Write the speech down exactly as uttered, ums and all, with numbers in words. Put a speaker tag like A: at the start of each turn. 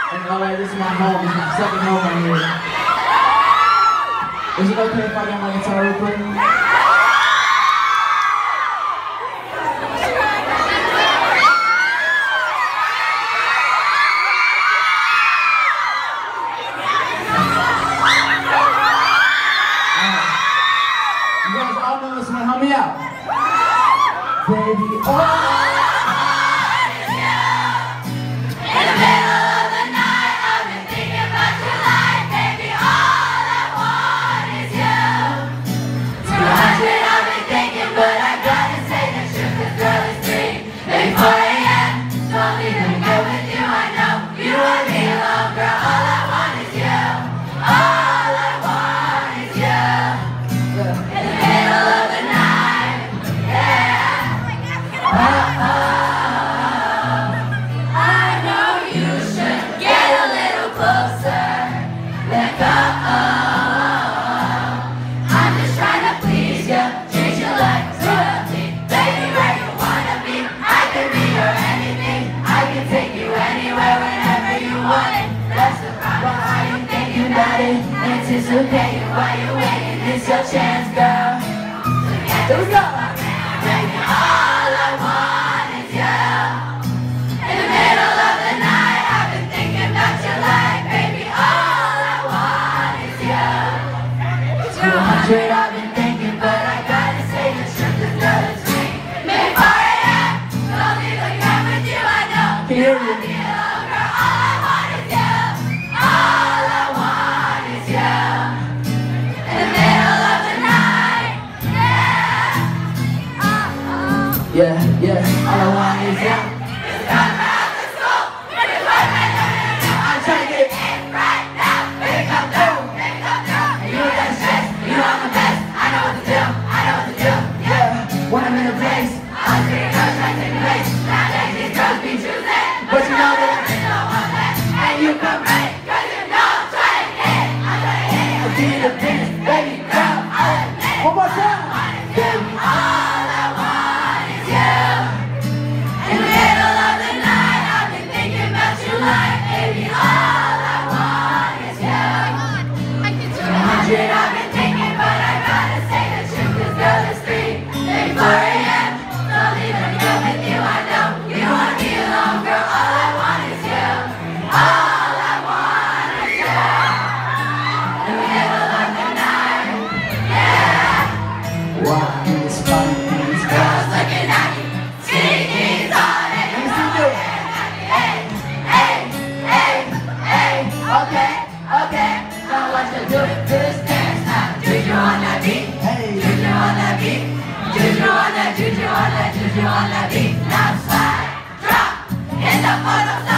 A: And all right, this is my home. This is my second home right here. Is it okay if I get my guitar real quick? You guys all know this one. Help me out. Baby, oh.
B: Anticipating while you're waiting, it's your chance, girl. Here we go. Baby, all I want is you. In the middle of the night, I've been thinking about your life. Baby, all I want is you. two hundred I've been thinking, but I gotta say the truth is girl, it's me. Maybe four A M Don't leave again with you, I know.
A: Here we go. Yeah, yeah, all I want is you. It's time for after school. It's what I know. I'm trying to get it in right now. Baby, come through, baby, come through. And you got stress, you know I'm the best. I know what to do, I know what to do. Yeah, when I'm in a place, I'm seeing girls trying to take the place. Nowadays these girls be choosing, but you know that I really don't want that. And you come right, cause you know I'm trying to hit. I'm trying to hit. I'll give you the business, baby, girl. I'll admit. One more time. Baby, all I want is you. In the middle of the night, I've been thinking about your life. Baby, all I want is you. two hundred I've been thinking, but I gotta say the truth, cause girl, it's three. Maybe four A M Don't leave me go with you, I know. You wanna be alone, girl, all I want is you. All I want is you. In the middle of the night, yeah. Wow, it's fun. It's
B: girls looking at you, skinny jeans on it.
A: Let me see you.
B: Hey, hey, hey, hey. Okay, okay. Now what you do to this dance now? Juju on that beat.
A: Hey.
B: Juju on that beat. Juju on that, juju on that, juju on that beat. Now slide, drop, hit the photos.